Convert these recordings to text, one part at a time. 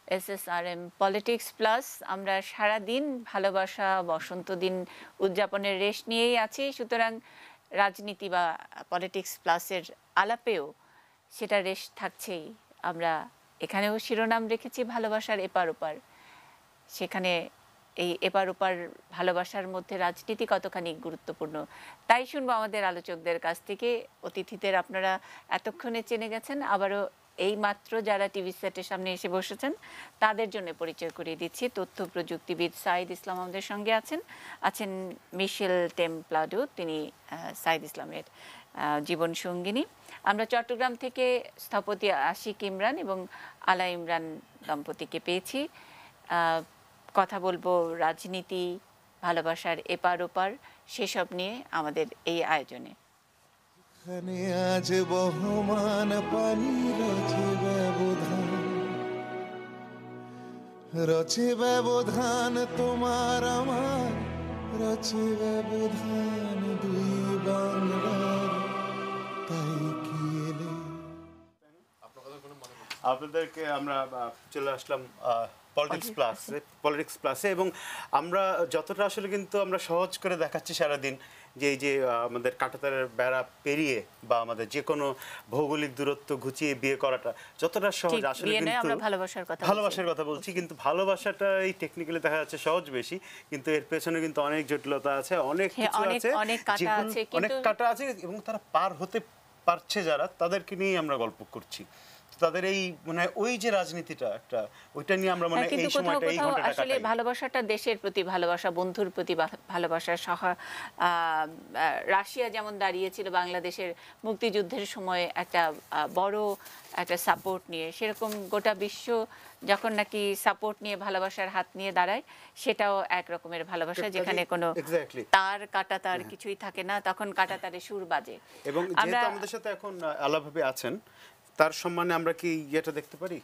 SSRM politics plus আমরা সারা দিন ভালোবাসা বসন্ত দিন উদযাপনের রেশ নিয়েই আছি, সুতরাং রাজনীতি বা পলিটিক্স প্লাসের আলাপেও সেটা রেশ থাকছেই। আমরা এখানেও শিরোনাম রেখেছি ভালোবাসার এপার ওপার। সেখানে এই এপার ওপার ভালোবাসার মধ্যে রাজনীতি কতখানি গুরুত্বপূর্ণ তাই শুনবো আমাদের আলোচকদের কাছ থেকে। অতিথিদের আপনারা এতক্ষণে চেনে গেছেন, আবারও এই মাত্র যারা টিভি সেটের সামনে এসে বসেছেন তাদের জন্য পরিচয় করিয়ে দিচ্ছি। তথ্য প্রযুক্তিবিদ সাইদ ইসলাম আমাদের সঙ্গে আছেন মিশেল টেমপ্লাডো, তিনি সাইদ ইসলামের জীবন সঙ্গিনী। আমরা চট্টগ্রাম থেকে স্থপতি আশিক ইমরান এবং আলা ইমরান দম্পতিকে পেয়েছি। কথা বলবো রাজনীতি, ভালোবাসার এপার ওপার, সেসব নিয়ে আমাদের এই আয়োজনে। আজ বহমান পানি রচে ব্যবধান তোমার আমার, রচে ব্যবধান দুই বাংলার, তাই কি এলে। আপনাদেরকে আমরা চলে আসলাম পলিটিক্স প্লাসে, এবং আমরা যতটা আসলে কিন্তু আমরা সহজ করে দেখাচ্ছি সারাদিন যে এই যে আমাদের কাঁটাতারের বেড়া পেরিয়ে বা আমাদের যে কোনো ভৌগোলিক দূরত্ব ঘুচিয়ে বিয়ে করাটা যতটা সহজ, আসলে কিন্তু ভালোবাসার কথা বলছি, কিন্তু ভালোবাসাটা এই টেকনিক্যালি দেখা যাচ্ছে সহজ বেশি, কিন্তু এর পেছনে কিন্তু অনেক জটিলতা আছে, অনেক কিছু আছে, অনেক কাটা আছে, এবং তারা পার হতে পারছে যারা, তাদেরকে নিয়ে আমরা গল্প করছি। তাদের এই মানে ওই যে রাজনীতিটা একটা, ওইটা নিয়ে আমরা মানে এই সময়টা এই ঘন্টাটা আসলে ভালোবাসাটা দেশের প্রতি ভালোবাসা, বন্ধুর প্রতি ভালোবাসা। রাশিয়া যেমন দাঁড়িয়েছিল বাংলাদেশের মুক্তিযুদ্ধের সময় একটা বড় একটা সাপোর্ট নিয়ে, সেরকম গোটা বিশ্ব যখন নাকি সাপোর্ট নিয়ে ভালোবাসার হাত নিয়ে দাঁড়ায়, সেটাও এক রকমের ভালোবাসা, যেখানে কোনো তার কাটা তার কিছুই থাকে না, তখন কাটা তারে সুর বাজে। এবং যেহেতু আমাদের সাথে এখন আলাভাবে আছেন, তার সম্মানে আমরা কি এটা দেখতে পারি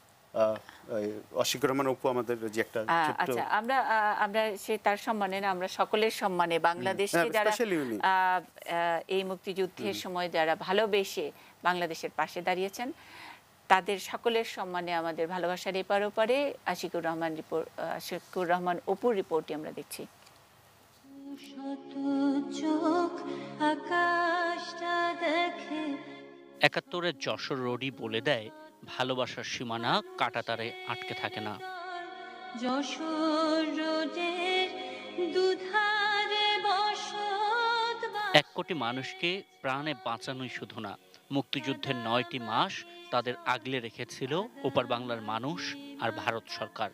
অশিক রহমান অপু আমাদের যে একটা আচ্ছা, আমরা সে তার সম্মানে না, আমরা সকলের সম্মানে, বাংলাদেশে যারা এই মুক্তিযুদ্ধের সময় যারা ভালোবেসে বাংলাদেশের পাশে দাঁড়িয়েছেন, তাদের সকলের সম্মানে আমাদের ভালোবাসার এপার ওপারে আশিকুর রহমান অপুর রিপোর্টটি আমরা দেখছি। একাত্তরের যশোর রোডই বলে দেয়, ভালোবাসার সীমানা কাঁটাতারে আটকে থাকে না। এক কোটি মানুষকে প্রাণে বাঁচানোই শুধু না, মুক্তিযুদ্ধের ৯টি মাস তাদের আগলে রেখেছিল ওপার বাংলার মানুষ আর ভারত সরকার।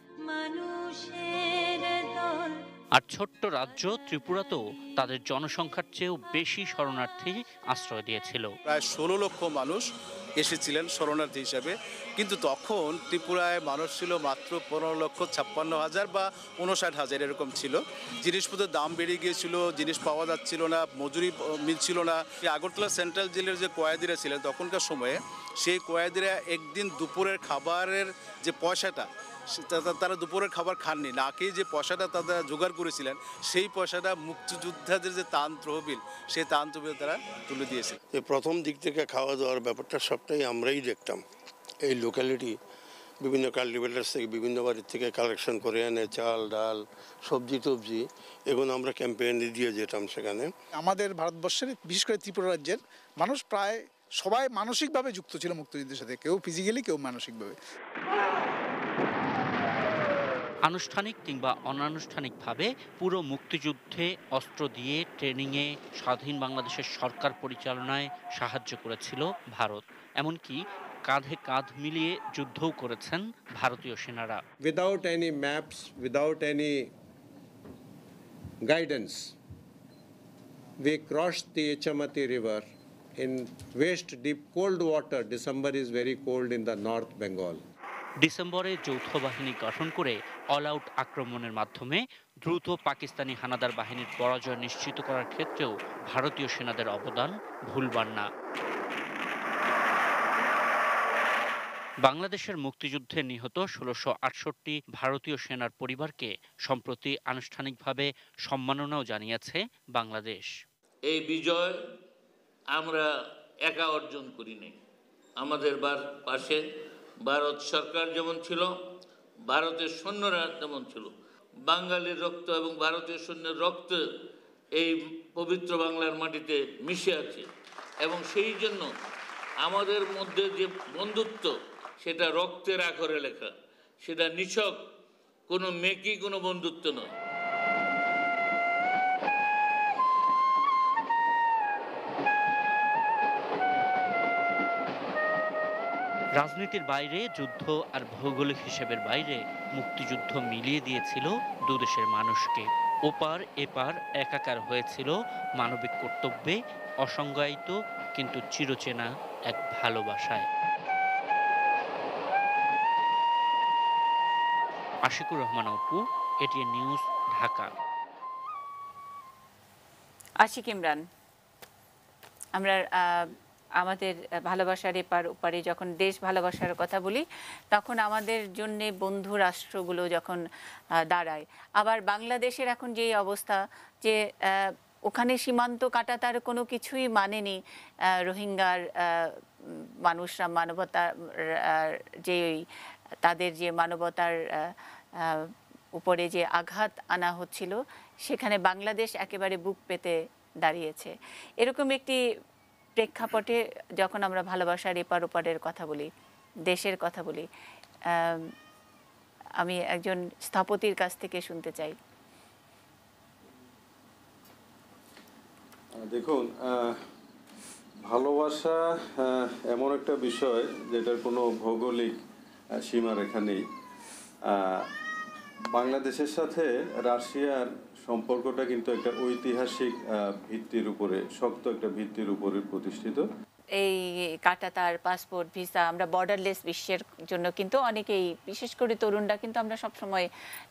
আর ছোট্ট রাজ্য ত্রিপুরাতেও তাদের জনসংখ্যার চেয়েও বেশি শরণার্থী আশ্রয় দিয়েছিল। প্রায় ১৬ লক্ষ মানুষ এসেছিলেন শরণার্থী হিসাবে, কিন্তু তখন ত্রিপুরায় মানুষ ছিল মাত্র ১৫,৫৬,০০০ বা ৫৯,০০০ এরকম ছিল। জিনিসপত্রের দাম বেড়ে গিয়েছিল, জিনিস পাওয়া যাচ্ছিল না, মজুরি মিলছিল না। আগরতলা সেন্ট্রাল জেলের যে কয়েদিরা ছিলেন তখনকার সময়ে, সেই কয়েদিরা একদিন দুপুরের খাবারের যে পয়সাটা, তারা দুপুরের খাবার খাননি, না খেয়ে যে পয়সাটা তারা জোগাড় করেছিলেন, সেই পয়সাটা মুক্তিযোদ্ধাদের যে ত্রাণ তহবিল, সেই ত্রাণ তহবিল তারা তুলে দিয়েছে। প্রথম দিক থেকে খাওয়া দাওয়ার ব্যাপারটা সবটাই আমরাই দেখতাম। এই লোকালিটি বিভিন্ন কাল্টিভেটার্স থেকে বিভিন্ন বাড়ির থেকে কালেকশন করে এনে চাল ডাল সবজি টবজি এগুলো আমরা ক্যাম্পেইনে দিয়ে যেতাম সেখানে। আমাদের ভারতবর্ষের বিশেষ করে ত্রিপুরা রাজ্যের মানুষ প্রায় সবাই মানসিকভাবে যুক্ত ছিল মুক্তিযুদ্ধের সাথে, কেউ ফিজিক্যালি কেউ মানসিকভাবে। আনুষ্ঠানিক কিংবা অনানুষ্ঠানিকভাবে পুরো মুক্তিযুদ্ধে অস্ত্র দিয়ে ট্রেনিংয়ে স্বাধীন বাংলাদেশের সরকার পরিচালনায় সাহায্য করেছিল ভারত, এমনকি কাঁধে কাঁধ মিলিয়ে যুদ্ধও করেছেন ভারতীয় সেনারা। Without any maps, without any guidance, we crossed the Echamati river in waist deep cold water. December is very cold in the North Bengal. ডিসেম্বরে যৌথ বাহিনী গঠন করে অল আউট আক্রমণের মাধ্যমে দ্রুত পাকিস্তানি হানাদার বাহিনীর পরাজয় নিশ্চিত করার ক্ষেত্রেও ভারতীয় সেনাদের অবদান ভুলবার না। বাংলাদেশের মুক্তিযুদ্ধে নিহত ১৬৬৮ ভারতীয় সেনার পরিবারকে সম্প্রতি আনুষ্ঠানিকভাবে সম্মাননাও জানিয়েছে বাংলাদেশ। এই বিজয় আমরা একা অর্জন করিনি, আমাদের পাশে ভারত সরকার যেমন ছিল, ভারতের সৈন্যরা তেমন ছিল। বাঙালির রক্ত এবং ভারতীয় সৈন্যের রক্ত এই পবিত্র বাংলার মাটিতে মিশে আছে, এবং সেই জন্য আমাদের মধ্যে যে বন্ধুত্ব সেটা রক্তের আখরে লেখা, সেটা নিছক কোনো মেকি কোনো বন্ধুত্ব নয়। রাজনীতির বাইরে যুদ্ধ আর ভৌগোলিক হিসেবের বাইরে মুক্তিযুদ্ধ মিলিয়ে দিয়েছিল দুদেশের মানুষকে। ওপার এপার একাকার হয়েছিল মানবিক কর্তব্যে, অসংজ্ঞায়িত কিন্তু চিরচেনা এক ভালোবাসায়। Ashiqur Rahman Apu, ATN news, Dhaka. আশিক ইমরান, আমরা আমাদের ভালোবাসার এপার ওপারে যখন দেশ ভালোবাসার কথা বলি, তখন আমাদের জন্য বন্ধু রাষ্ট্রগুলো যখন দাঁড়ায়, আবার বাংলাদেশের এখন যেই অবস্থা যে ওখানে সীমান্ত কাটা তার কোনো কিছুই মানেনি। রোহিঙ্গার মানুষরা মানবতার যে তাদের যে মানবতার উপরে যে আঘাত আনা হচ্ছিল, সেখানে বাংলাদেশ একেবারে বুক পেতে দাঁড়িয়েছে। এরকম একটি প্রেক্ষাপটে যখন আমরা ভালোবাসার এপার ওপারের কথা বলি, দেশের কথা বলি, আমি একজন স্থপতির কাছ থেকে শুনতে চাই। দেখুন, ভালোবাসা এমন একটা বিষয় যেটার কোনো ভৌগোলিক সীমারেখা নেই। বাংলাদেশের সাথে রাশিয়ার সম্পর্কটা কিন্তু একটা ঐতিহাসিক ভিত্তির উপরে, শক্ত একটা ভিত্তির উপরে প্রতিষ্ঠিত। এই কাঁটাতার, পাসপোর্ট, ভিসা, আমরা বর্ডারলেস বিশ্বের জন্য কিন্তু অনেকেই, বিশেষ করে তরুণরা কিন্তু আমরা সবসময়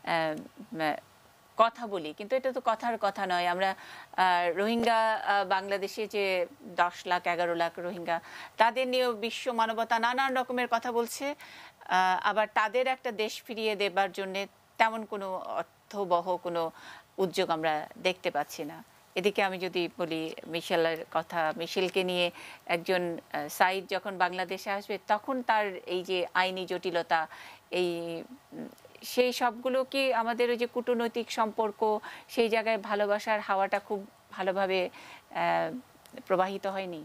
কথা বলি, কিন্তু এটা তো কথার কথা নয়। আমরা রোহিঙ্গা, বাংলাদেশে যে 10 লাখ 11 লাখ রোহিঙ্গা, তাদের নিয়েও বিশ্ব মানবতা নানান রকমের কথা বলছে। আবার তাদের একটা দেশ ফিরিয়ে দেবার জন্যে তেমন কোনো অর্থবহ কোনো উদ্যোগ আমরা দেখতে পাচ্ছি না। এদিকে আমি যদি বলি মিশেলের কথা, মিশেলকে নিয়ে একজন সাইদ যখন বাংলাদেশে আসবে, তখন তার এই যে আইনি জটিলতা, এই সেই সবগুলো কি আমাদের ওই যে কূটনৈতিক সম্পর্ক, সেই জায়গায় ভালোবাসার হাওয়াটা খুব ভালোভাবে প্রবাহিত হয়নি?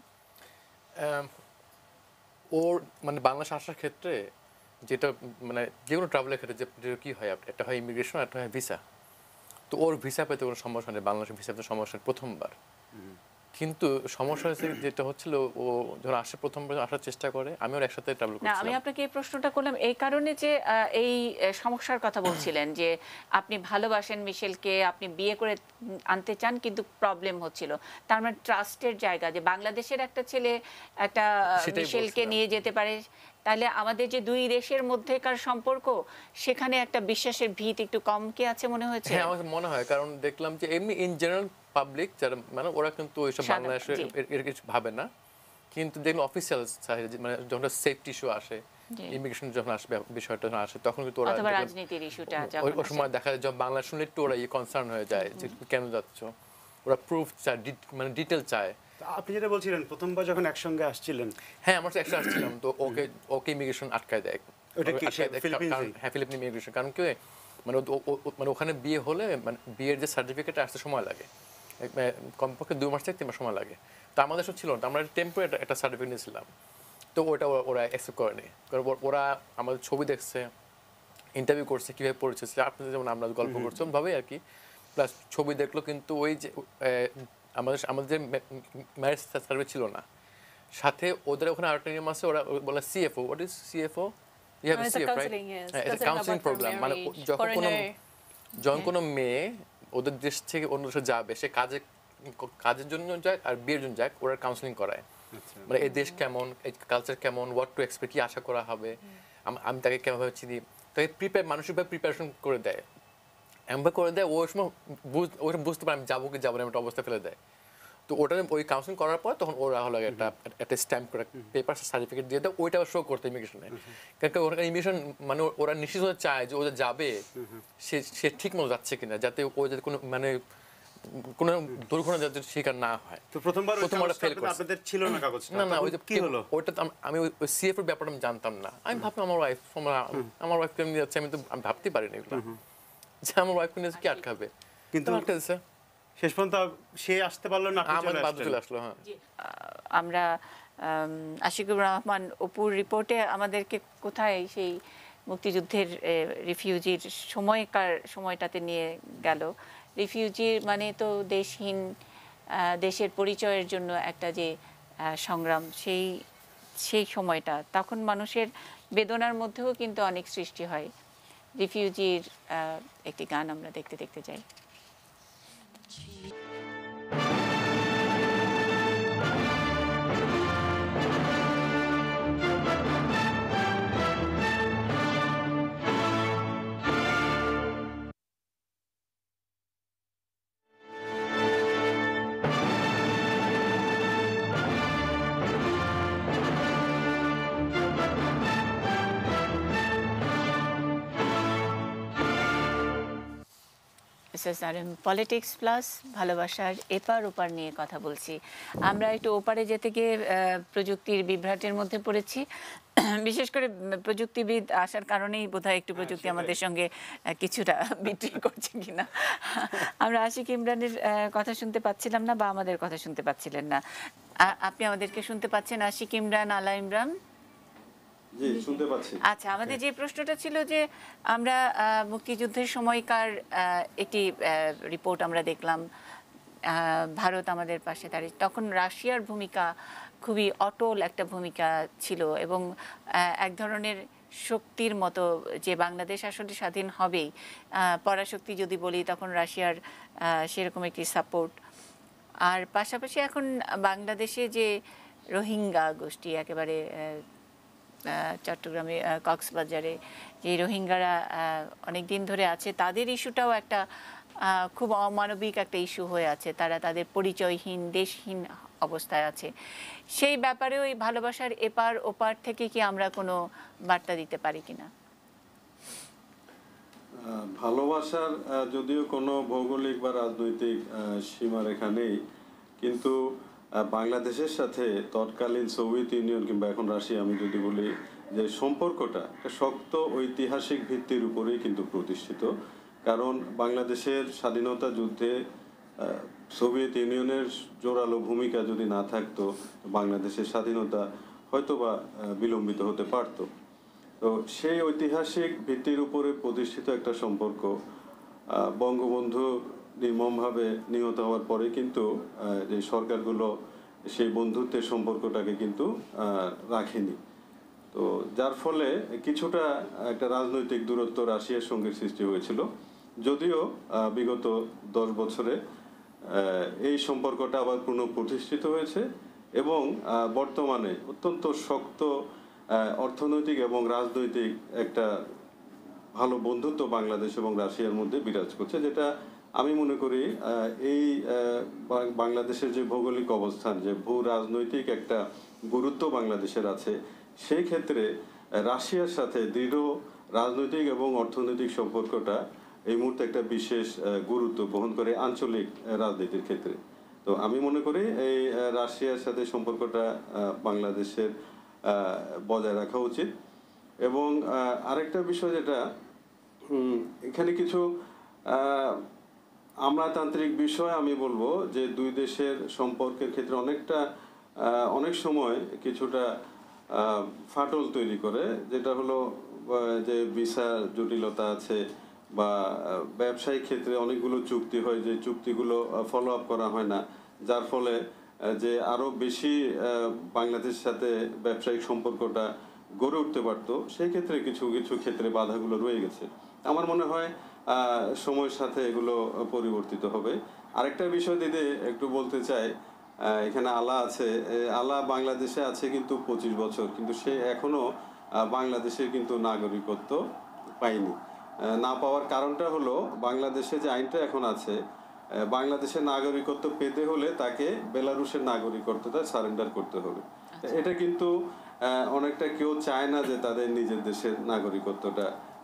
ওর মানে বাংলাদেশ আসার ক্ষেত্রে যেটা মানে যে কোনো ট্রাভেলের ক্ষেত্রে যে কী হয়, একটা হয় ইমিগ্রেশন, একটা হয় ভিসা। তো ওর ভিসা পেতে কোনো সমস্যা নেই, বাংলাদেশের ভিসা পেতে সমস্যা প্রথমবার। কিন্তু সমস্যা হয়েছে যেটা হচ্ছিল, ও যখন আসে প্রথমবার আসার চেষ্টা করে, আমি ওর একসাথে ট্রাভেল না, করছিলাম। আমি আপনাকে এই প্রশ্নটা করলাম এই কারণে যে এই সমস্যার কথা বলছিলেন যে আপনি ভালোবাসেন মিশেলকে, আপনি বিয়ে করে আনতে চান, কিন্তু প্রবলেম হচ্ছিল। তার মানে ট্রাস্টের জায়গা, যে বাংলাদেশের একটা ছেলে একটা মিশেলকে নিয়ে যেতে পারে, তাহলে আমাদের যে দুই দেশের মধ্যেকার সম্পর্ক, সেখানে একটা বিশ্বাসের ভিত একটু কম কি আছে মনে হয়েছে? হ্যাঁ, আমার মনে হয়, কারণ দেখলাম যে এমনি ইন জেনারেল পাবলিক যারা মানে ওরা কিন্তু ওইসব বাংলাদেশে এর কিছু ভাবে না, কিন্তু দেখলাম অফিসিয়াল মানে যখন সেফটি ইস্যু আসে, ইমিগ্রেশন যখন আসবে বিষয়টা আসে, তখন কিন্তু ওরা রাজনীতির ইস্যুটা ওই সময় দেখা যায়, যখন বাংলা শুনলে একটু ওরা কনসার্ন হয়ে যায় যে কেন যাচ্ছ, ওরা প্রুফ চায়, মানে ডিটেল চায়। আপনি যেটা বলছিলেন প্রথমবার যখন একসঙ্গে আসছিলেন, হ্যাঁ আমরা একসাথে আসছিলাম, তো ওকে ইমিগ্রেশন আটকায় দেয়। হ্যাঁ, ফিলিপিন ইমিগ্রেশন। কারণ কি মানে ওখানে বিয়ে হলে মানে বিয়ের যে সার্টিফিকেট আসতে সময় লাগে, কমপক্ষে 2 মাস থেকে 3 মাস সময় লাগে। তো আমাদের সব ছিল না, আমরা টেম্পোরারি একটা সার্টিফিকেট নিয়েছিলাম, তো ওটা ওরা অ্যাকসেপ্ট করেনি। কারণ ওরা আমাদের ছবি দেখছে, ইন্টারভিউ করছে, কীভাবে পড়েছে, আপনাদের যেমন আমরা গল্প করছি ভাবেই আর কি, প্লাস ছবি দেখলো। কিন্তু ওই যে আমাদের ম্যারেজ সার্টিফিকেট ছিল না সাথে, ওদের ওখানে আরেকটা নিয়ম আছে, ওরা বলে CFO. What is CFO? You have a CF, right? It's counselling programme. মানে যখন কোনো মেয়ে ওদের দেশ থেকে অন্য দেশে যাবে, সে কাজের জন্য যাক আর বিয়ের জন্য যাক, ওরা কাউন্সেলিং করায়। মানে এই দেশ কেমন, এই কালচার কেমন, হোয়াট টু এক্সপেক্ট, কি আশা করা হবে, আমি তাকে কেমনভাবে চিনি, তাকে মানসিকভাবে প্রিপারেশন করে দেয়, এমনভাবে করে দেয়। ওই সময় বুঝতে পারে আমি যাবো কি যাবো না, একটা অবস্থা ফেলে দেয়। তো ওটা ওই কাউন্সিলিং করার পর তখন ওরা হলো একটা স্ট্যাম্প করে পেপার সার্টিফিকেট দিয়ে দেয়, ওইটা শো করতে ইমিগ্রেশনে। কারণ ওরা ইমিগ্রেশন মানে ওরা নিশ্চিত চায় যে ও যাবে সে ঠিক মতো যাচ্ছে কিনা, যাতে ও যাতে কোনো মানে কোনো দুর্ঘটনা যাতে শিকার না হয়। তো প্রথমবার ফেল করছে, আপনাদের ছিল না কাগজটা? না ওই যে কি হলো? ওইটা আমি ওই সিএফ এর ব্যাপারটা আমি জানতাম না। আমি ভাবলাম আমার ওয়াইফকে নিয়ে যাচ্ছে, আমি তো আমি ভাবতে পারিনি এগুলো, যে আমার ওয়াইফকে নিয়ে কি আটকাবে, কিন্তু আটকাছে। শেষ পর্যন্ত সে আসতে পারলো না, আমার বাধ্য চলে আসলো। হ্যাঁ, আমরা আশিকুর রহমান অপুর রিপোর্টে আমাদেরকে কোথায় সেই মুক্তিযুদ্ধের রিফিউজির সময়টাতে নিয়ে গেল। রিফিউজি মানে তো দেশহীন, দেশের পরিচয়ের জন্য একটা যে সংগ্রাম, সেই সময়টা, তখন মানুষের বেদনার মধ্যেও কিন্তু অনেক সৃষ্টি হয়। রিফিউজির একটি গান আমরা দেখতে যাই। পলিটিক্স প্লাস ভালোবাসার এপার ওপার নিয়ে কথা বলছি। আমরা একটু ওপারে যেতে গিয়ে প্রযুক্তির বিভ্রাটের মধ্যে পড়েছি। বিশেষ করে প্রযুক্তিবিদ আসার কারণেই বোধহয় একটু প্রযুক্তি আমাদের সঙ্গে কিছুটা বিট্রি করছে কিনা। আমরা আশিক ইমরানের কথা শুনতে পাচ্ছিলাম না, বা আমাদের কথা শুনতে পাচ্ছিলেন না। আপনি আমাদেরকে শুনতে পাচ্ছেন আশিক ইমরান, আলা ইমরান? জি, শুনতে পাচ্ছি। আচ্ছা, আমাদের যে প্রশ্নটা ছিল যে আমরা মুক্তিযুদ্ধের সময়কার একটি রিপোর্ট আমরা দেখলাম, ভারত আমাদের পাশে দাঁড়িয়ে, তখন রাশিয়ার ভূমিকা খুবই অটল একটা ভূমিকা ছিল, এবং এক ধরনের শক্তির মতো, যে বাংলাদেশ আসলে স্বাধীন হবেই, পরাশক্তি যদি বলি, তখন রাশিয়ার সেরকম একটি সাপোর্ট। আর পাশাপাশি এখন বাংলাদেশে যে রোহিঙ্গা গোষ্ঠী, একেবারে চট্টগ্রামে কক্সবাজারে যে রোহিঙ্গারা অনেক দিন ধরে আছে, তাদের ইস্যুটাও একটা খুব অমানবিক একটা ইস্যু হয়ে আছে। তারা তাদের পরিচয়হীন, দেশহীন অবস্থায় আছে। সেই ব্যাপারেও এই ভালোবাসার এপার ওপার থেকে কি আমরা কোনো বার্তা দিতে পারি কিনা? ভালোবাসার যদিও কোনো ভৌগোলিক বা রাজনৈতিক সীমারেখা নেই, কিন্তু বাংলাদেশের সাথে তৎকালীন সোভিয়েত ইউনিয়ন কিংবা এখন রাশিয়া, আমি যদি বলি যে সম্পর্কটা একটা শক্ত ঐতিহাসিক ভিত্তির উপরেই কিন্তু প্রতিষ্ঠিত। কারণ বাংলাদেশের স্বাধীনতা যুদ্ধে সোভিয়েত ইউনিয়নের জোরালো ভূমিকা যদি না থাকতো, বাংলাদেশের স্বাধীনতা হয়তোবা বিলম্বিত হতে পারত। তো সেই ঐতিহাসিক ভিত্তির উপরে প্রতিষ্ঠিত একটা সম্পর্ক বঙ্গবন্ধু নির্মমভাবে নিহত হওয়ার পরে কিন্তু যে সরকারগুলো সেই বন্ধুত্বের সম্পর্কটাকে কিন্তু রাখেনি। তো যার ফলে কিছুটা একটা রাজনৈতিক দূরত্ব রাশিয়ার সঙ্গে সৃষ্টি হয়েছিল। যদিও বিগত 10 বছরে এই সম্পর্কটা আবার পুনঃপ্রতিষ্ঠিত হয়েছে, এবং বর্তমানে অত্যন্ত শক্ত অর্থনৈতিক এবং রাজনৈতিক একটা ভালো বন্ধুত্ব বাংলাদেশ এবং রাশিয়ার মধ্যে বিরাজ করছে, যেটা আমি মনে করি এই বাংলাদেশের যে ভৌগোলিক অবস্থান, যে ভূ রাজনৈতিক একটা গুরুত্ব বাংলাদেশের আছে, সেই ক্ষেত্রে রাশিয়ার সাথে দৃঢ় রাজনৈতিক এবং অর্থনৈতিক সম্পর্কটা এই মুহূর্তে একটা বিশেষ গুরুত্ব বহন করে আঞ্চলিক রাজনীতির ক্ষেত্রে। তো আমি মনে করি এই রাশিয়ার সাথে সম্পর্কটা বাংলাদেশের বজায় রাখা উচিত। এবং আরেকটা বিষয় যেটা এখানে কিছু আমলাতান্ত্রিক বিষয় আমি বলবো, যে দুই দেশের সম্পর্কের ক্ষেত্রে অনেক সময় কিছুটা ফাটল তৈরি করে, যেটা হলো যে ভিসা জটিলতা আছে, বা ব্যবসায়িক ক্ষেত্রে অনেকগুলো চুক্তি হয়, যে চুক্তিগুলো ফলো আপ করা হয় না, যার ফলে যে আরো বেশি বাংলাদেশের সাথে ব্যবসায়িক সম্পর্কটা গড়ে উঠতে পারতো, সেই ক্ষেত্রে কিছু কিছু ক্ষেত্রে বাধাগুলো রয়ে গেছে। আমার মনে হয় সময়ের সাথে এগুলো পরিবর্তিত হবে। আরেকটা বিষয় দিদি একটু বলতে চাই, এখানে আলা আছে, আলা বাংলাদেশে আছে কিন্তু 25 বছর, কিন্তু সে এখনো বাংলাদেশের কিন্তু নাগরিকত্ব পায়নি। না পাওয়ার কারণটা হলো বাংলাদেশে যে আইনটা এখন আছে, বাংলাদেশের নাগরিকত্ব পেতে হলে তাকে বেলারুশের নাগরিকত্বটা সারেন্ডার করতে হবে। এটা কিন্তু অনেকটা কেউ চায় না যে তাদের নিজের দেশের নাগরিকত্বটা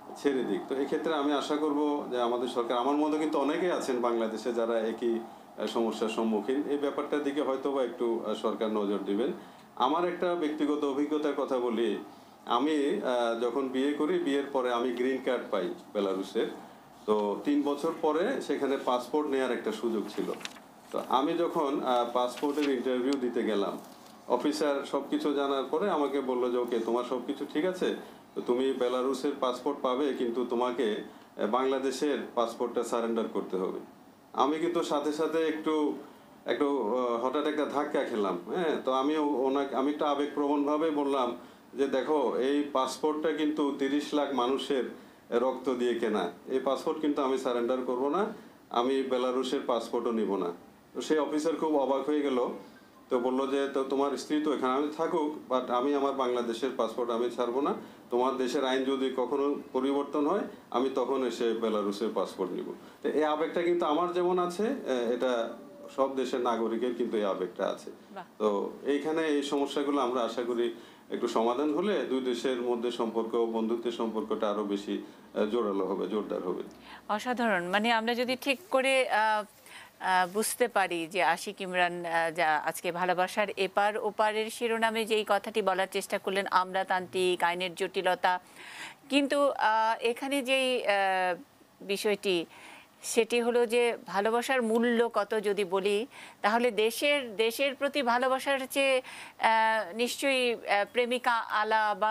ছেড়ে দিক। তো এক্ষেত্রে আমি আশা করব যে আমাদের সরকার, আমার মতো কিন্তু অনেকেই আছেন বাংলাদেশে যারা একই সমস্যার সম্মুখীন, এই ব্যাপারটার দিকে হয়তো বা একটু সরকার নজর দিবেন। আমার একটা ব্যক্তিগত অভিজ্ঞতার কথা বলি। আমি যখন বিয়ে করি, বিয়ের পরে আমি গ্রিন কার্ড পাই বেলারুসের। তো 3 বছর পরে সেখানে পাসপোর্ট নেওয়ার একটা সুযোগ ছিল। তো আমি যখন পাসপোর্টের ইন্টারভিউ দিতে গেলাম, অফিসার সব কিছু জানার পরে আমাকে বললো যে ওকে, তোমার সব কিছু ঠিক আছে, তো তুমি বেলারুসের পাসপোর্ট পাবে, কিন্তু তোমাকে বাংলাদেশের পাসপোর্টটা সারেন্ডার করতে হবে। আমি কিন্তু সাথে সাথে একটু হঠাৎ একটা ধাক্কা খেলাম। হ্যাঁ, তো আমি একটু আবেগপ্রবণভাবে বললাম যে দেখো, এই পাসপোর্টটা কিন্তু 30 লাখ মানুষের রক্ত দিয়ে কেনা, এই পাসপোর্ট কিন্তু আমি সারেন্ডার করব না, আমি বেলারুসের পাসপোর্টও নিব না। তো সেই অফিসার খুব অবাক হয়ে গেল। তো বললো যে তো তোমার স্ত্রী তো এখানে, আমি থাকুক, বাট আমি আমার বাংলাদেশের পাসপোর্ট আমি ছাড়বো না, তোমার দেশের আইন যদি কখনো পরিবর্তন হয় আমি তখন এসে বেলারুসের পাসপোর্ট নিব। তো এই আবেগটা কিন্তু আমার যেমন আছে, এটা সব দেশের নাগরিকের কিন্তু এই আবেগটা আছে। তো এইখানে এই সমস্যাগুলো আমরা আশা করি একটু সমাধান হলে দুই দেশের মধ্যে সম্পর্ক, বন্ধুত্বের সম্পর্কটা আরো বেশি জোরালো হবে, জোরদার হবে। অসাধারণ। মানে আমরা যদি ঠিক করে বুঝতে পারি যে আশিক ইমরান যা আজকে ভালোবাসার এপার ওপারের শিরোনামে যেই কথাটি বলার চেষ্টা করলেন, আমলাতান্ত্রিক আইনের জটিলতা, কিন্তু এখানে যেই বিষয়টি সেটি হলো যে ভালোবাসার মূল্য কত যদি বলি, তাহলে দেশের প্রতি ভালোবাসার চেয়ে নিশ্চয়ই প্রেমিকা আলা বা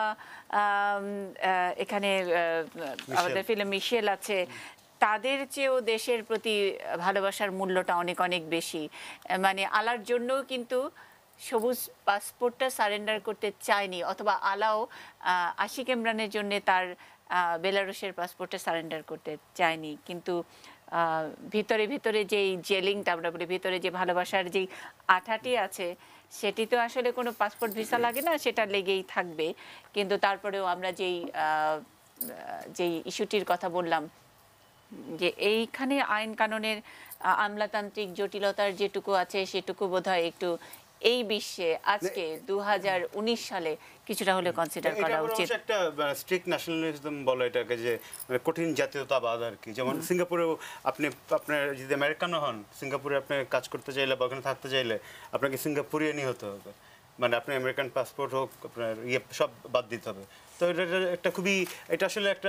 এখানে আমাদের ফিল্ম মিশেল আছে, তাদের চেয়েও দেশের প্রতি ভালোবাসার মূল্যটা অনেক অনেক বেশি। মানে আলার জন্যও কিন্তু সবুজ পাসপোর্টটা সারেন্ডার করতে চায়নি, অথবা আলাও আশিক ইমরানের জন্য তার বেলারুশের পাসপোর্টটা সারেন্ডার করতে চায়নি। কিন্তু ভিতরে ভিতরে যেই জেলিংটা আমরা বলি, ভিতরে যে ভালোবাসার যেই আঠাটি আছে, সেটি তো আসলে কোনো পাসপোর্ট ভিসা লাগে না, সেটা লেগেই থাকবে। কিন্তু তারপরেও আমরা যেই ইস্যুটির কথা বললাম, যে এইখানে আইন কানুনের আমলাতান্ত্রিক জটিলতার যেটুকু আছে, সেটুকু বোধহয় একটু এই বিশ্বে আজকে 2019 সালে কিছুটা হলে কনসিডার করা উচিত। একটা স্ট্রিক্ট ন্যাশনালিজম বলে এটাকে, যে কঠিন জাতীয়তাবাদ আর কি। যেমন সিঙ্গাপুরেও আপনার যদি আমেরিকানও হন, সিঙ্গাপুরে আপনি কাজ করতে চাইলে বা ওখানে থাকতে চাইলে আপনাকে সিঙ্গাপুরিয়ানি হতে হবে। মানে আপনি আমেরিকান পাসপোর্ট হোক, আপনার সব বাদ দিতে হবে। তো এটা খুবই, এটা আসলে একটা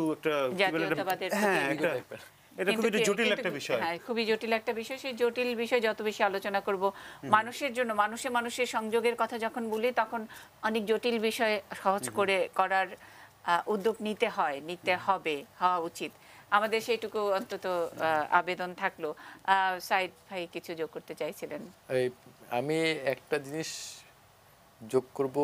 এটা খুবই জটিল একটা বিষয়। হ্যাঁ, খুবই জটিল একটা বিষয়। সেই জটিল বিষয় যত বেশি আলোচনা করব, মানুষের জন্য, মানুষের সংযোগের কথা যখন বলি, তখন অনেক জটিল বিষয় সহজ করার উদ্যোগ নিতে হবে, হওয়া উচিত। আমাদের সেইটুকু অন্তত আবেদন থাকলো। সাইদ ভাই কিছু যোগ করতে চাইছিলেন? আমি একটা জিনিস যোগ করব,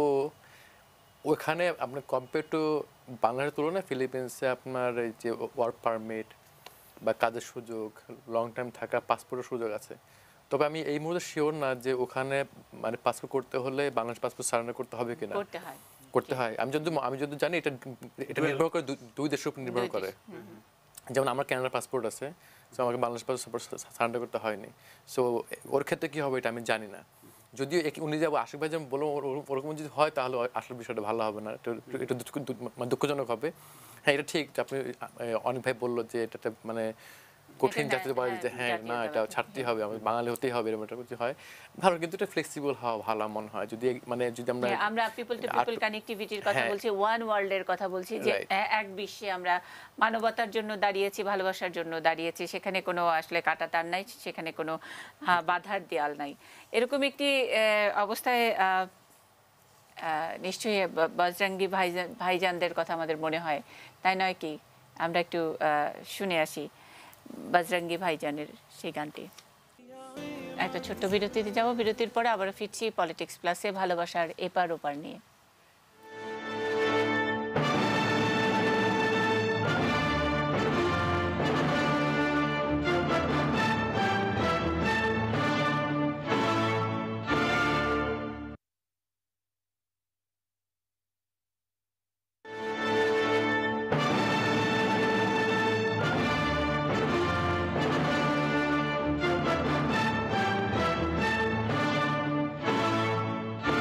ওখানে আপনার কম্পেয়ার টু বাংলাদেশের তুলনায় ফিলিপিন্সে আপনার এই যে ওয়ার্ক পারমিট বা কাজের সুযোগ, লং টাইম থাকা, পাসপোর্টের সুযোগ আছে। তবে আমি এই মুহূর্তে শিওর না যে ওখানে মানে পাসপোর্ট করতে হলে বাংলাদেশ পাসপোর্ট সারেন্ডার করতে হবে কিনা। করতে হয়। আমি যদি জানি এটা নির্ভর করে দুই দেশের উপর নির্ভর করে। যেমন আমার কানাডার পাসপোর্ট আছে, সো আমাকে বাংলাদেশ পাসপোর্ট সারেন্ডার করতে হয়নি। সো ওর ক্ষেত্রে কী হবে এটা আমি জানি না। যদিও উনি যে আশিক ভাই যেমন বলবো, ওরকম যদি হয় তাহলে আসলে বিষয়টা ভালো হবে না, এটা দুঃখজনক হবে। হ্যাঁ, এটা ঠিক আপনি অনেক ভাই বললো যে এটা মানে কঠিন জাতীয় বলে যে হ্যাঁ না, এটা ছাড়তেই হবে, আমাদের বাঙালি হতেই হবে, এরকম একটা কিছু হয় ভালো। কিন্তু এটা ফ্লেক্সিবল হওয়া ভালো মনে হয়। যদি আমরা পিপল টু পিপল কানেক্টিভিটির কথা বলছি, ওয়ান ওয়ার্ল্ডের কথা বলছি, যে এক বিশ্বে আমরা মানবতার জন্য দাঁড়িয়েছি, ভালোবাসার জন্য দাঁড়িয়েছি, সেখানে কোনো আসলে কাঁটাতার নাই, সেখানে কোনো বাধার দেয়াল নাই। এরকম একটি অবস্থায় নিশ্চয়ই বজরঙ্গি ভাইজানদের কথা আমাদের মনে হয়, তাই নয় কি? আমরা একটু শুনে আসি বজরঙ্গি ভাইজানের সেই গানটি। একটা ছোট্ট বিরতিতে যাব, বিরতির পরে আবার ফিরছি পলিটিক্স প্লাসে ভালোবাসার এপার ওপার নিয়ে।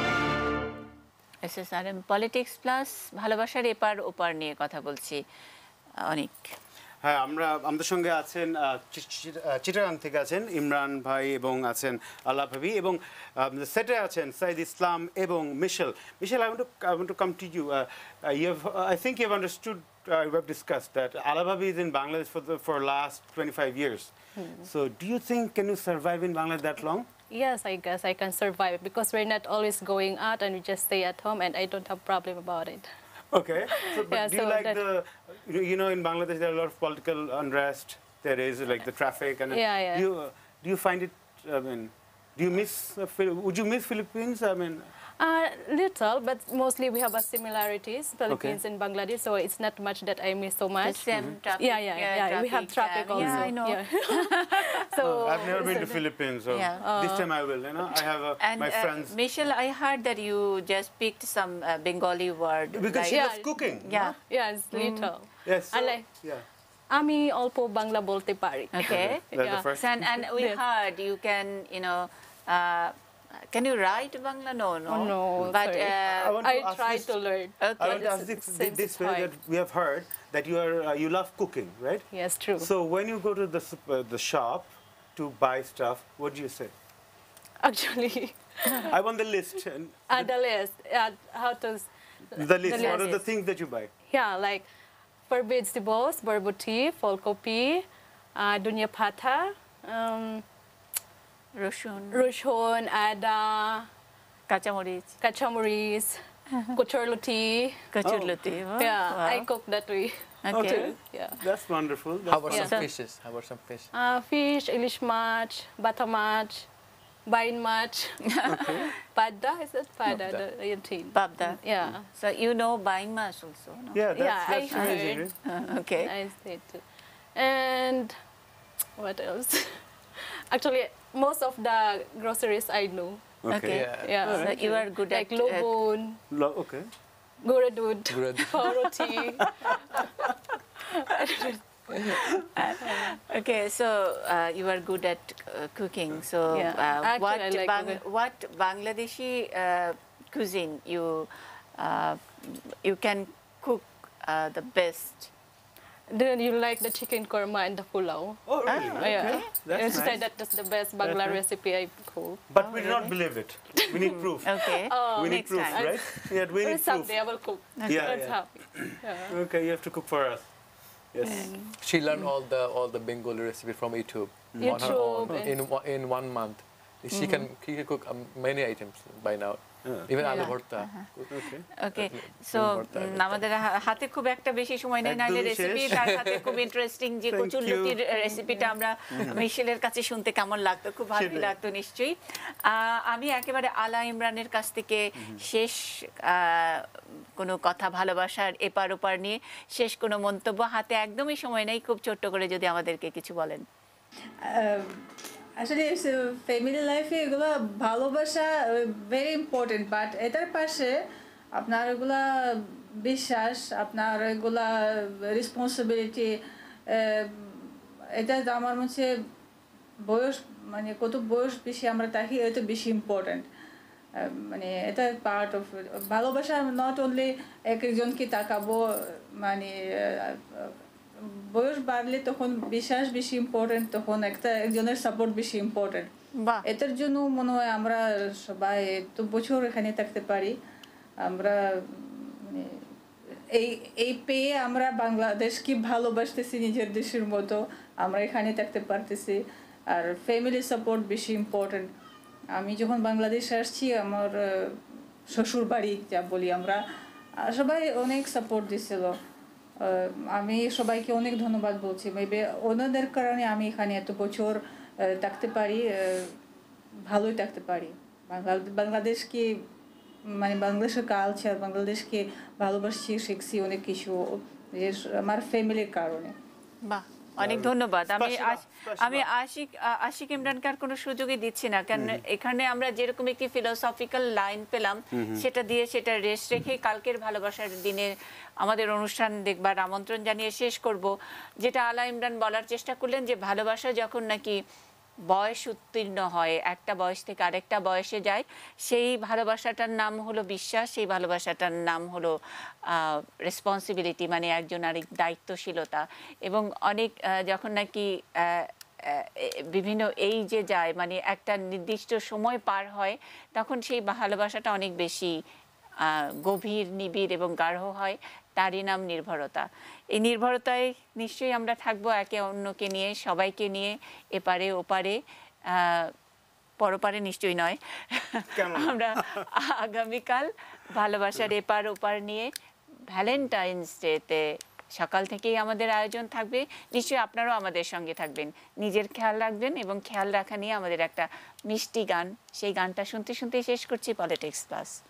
SSRM পলিটিক্স প্লাস ভালোবাসার এপার ওপার নিয়ে কথা বলছি। অনেক। হ্যাঁ, আমাদের সঙ্গে আছেন চিটাগাং থেকে আছেন ইমরান ভাই এবং আছেন আলা ভাবি, এবং সেটে আছেন সাইদ ইসলাম এবং মিশেল। মিশেল, I want to come to you. I think you have understood, we have discussed that Ala Bhabi is in Bangladesh for last 25 years. So do you think, can you survive in Bangladesh that long? Yes, I guess I can survive because we're not always going out and we just stay at home and I don't have problem about it. Okay. So, but do you like in Bangladesh there are a lot of political unrest. There is like the traffic and do you find it, I mean, do you miss, would you miss Philippines? I mean, little, but mostly we have a similarities, Philippines and Bangladesh, so it's not much that I miss so much. The same traffic. Yeah. We have traffic also. Yeah, I know. So I've never been to Philippines, so this time I will. I have my friends. Michelle, I heard that you just picked some Bengali word. Because she loves cooking. Yes, little. Yes. I like. আমি অল্প বাংলা বলতে পারি। Okay. That's the first. And we heard you can, can you write Bangla? No. No, but I try to learn. Okay. I want to ask this way that we have heard that you love cooking, right? Yes, true. So when you go to the shop to buy stuff, what do you say? Actually, I want the list. the list. How to? The list. What are the things that you buy? Yeah, like for vegetables, barbuti, ফুলকপি, dunya patha, রসুন, আদা, কাঁচামরিচ, কচুরলতি. Yeah, I cook that way. Okay. Yeah. That's wonderful. How about some fishes? Fish, ilish much, Bata much, Byne much. Padda, is it padda? Babda. Yeah. So you know buying mash also, no? Yeah, that's I amazing. heard. Okay. I said too. And what else? Actually, most of the groceries I know. Okay. Yeah. So you are good like at lobon, Okay. guradud, roti. Okay, so you are good at cooking. So Actually, I like what Bangladeshi cuisine you can cook the best? Then you like the chicken korma and the pulao. Oh, really? Yeah. That's Instead, nice. that's the best Bangla recipe I cook. But we do not believe it. We need proof. Okay. We need next proof, time. right? Yeah, we need proof. Someday I will cook. Yeah, That's yeah. happy. Yeah. Okay, you have to cook for us. Yes. She learned all the Bengali recipe from YouTube. On her own in 1 month. She can cook many items by now. Even aloo bharta. Okay. So আমাদের হাতে খুব একটা বেশি সময় নেই, নাইলে recipe তার সাথে খুব ইন্টারেস্টিং যে কচুরলতির রেসিপিটা আমরা মিশেলের কাছে শুনতে কেমন লাগতো, খুব ভালো লাগতো নিশ্চয়ই। আমি একেবারে আলা ইমরানের কাছ থেকে শেষ কোনো কথা, ভালোবাসার এপার ওপার নিয়ে শেষ কোনো মন্তব্য, হাতে একদমই সময় নেই, খুব ছোট্ট করে যদি আমাদেরকে কিছু বলেন। আসলে ফ্যামিলি লাইফে এগুলো ভালোবাসা ভেরি ইম্পর্টেন্ট, বাট এটার পাশে আপনার এগুলা বিশ্বাস, আপনার এগুলা রেসপন্সিবিলিটি, এটা আমার মধ্যে বয়স, মানে কত বয়স বেশি আমরা থাকি এটা বেশি ইম্পর্টেন্ট। মানে এটা পার্ট অফ ভালোবাসা, নট অনলি একজনকে তাকাবো, মানে বয়স বাড়লে তখন বিশ্বাস বেশি ইম্পর্টেন্ট, তখন একজনের সাপোর্ট বেশি ইম্পর্টেন্ট। এটার জন্য মনে হয় আমরা সবাই এত বছর এখানে থাকতে পারি। আমরা মানে এই পেয়ে আমরা বাংলাদেশকে ভালোবাসতেছি নিজের দেশের মতো, আমরা এখানে থাকতে পারতেছি। আর ফ্যামিলি সাপোর্ট বেশি ইম্পর্টেন্ট। আমি যখন বাংলাদেশে আসছি, আমার শ্বশুর বাড়ি যা বলি আমরা, সবাই অনেক সাপোর্ট দিছিল। আমি সবাইকে অনেক ধন্যবাদ বলছি। মেবি ওনাদের কারণে আমি এখানে এত বছর থাকতে পারি, ভালোই থাকতে পারি। বাংলাদেশকে, মানে বাংলাদেশের কালচার, বাংলাদেশকে ভালোবাসছি, শিখছি অনেক কিছু আমার ফ্যামিলির কারণে। বাহ, অনেক ধন্যবাদ। আমি আশিক ইমরানকে আর কোনো সুযোগই দিচ্ছি না, কারণ এখানে আমরা যেরকম একটি ফিলোসফিক্যাল লাইন পেলাম, সেটা দিয়ে সেটা রেস্ট রেখে কালকের ভালোবাসার দিনে আমাদের অনুষ্ঠান দেখবার আমন্ত্রণ জানিয়ে শেষ করব। যেটা আলা ইমরান বলার চেষ্টা করলেন যে ভালোবাসা যখন নাকি বয়স উত্তীর্ণ হয়, একটা বয়স থেকে আরেকটা বয়সে যায়, সেই ভালোবাসাটার নাম হলো বিশ্বাস, সেই ভালোবাসাটার নাম হলো রেসপন্সিবিলিটি, মানে একজন আরেক দায়িত্বশীলতা। এবং অনেক যখন নাকি বিভিন্ন এইজে যায়, মানে একটা নির্দিষ্ট সময় পার হয়, তখন সেই ভালোবাসাটা অনেক বেশি গভীর, নিবিড় এবং গাঢ় হয়। তারই নাম নির্ভরতা। এই নির্ভরতায় নিশ্চয়ই আমরা থাকবো একে অন্যকে নিয়ে, সবাইকে নিয়ে, এপারে ওপারে, পরপারে নিশ্চয়ই নয়। আমরা আগামীকাল ভালোবাসার এপার ওপার নিয়ে ভ্যালেন্টাইন্স ডেতে সকাল থেকেই আমাদের আয়োজন থাকবে। নিশ্চয়ই আপনারাও আমাদের সঙ্গে থাকবেন। নিজের খেয়াল রাখবেন এবং খেয়াল রাখা নিয়ে আমাদের একটা মিষ্টি গান, সেই গানটা শুনতে শুনতে শেষ করছি পলিটিক্স প্লাস।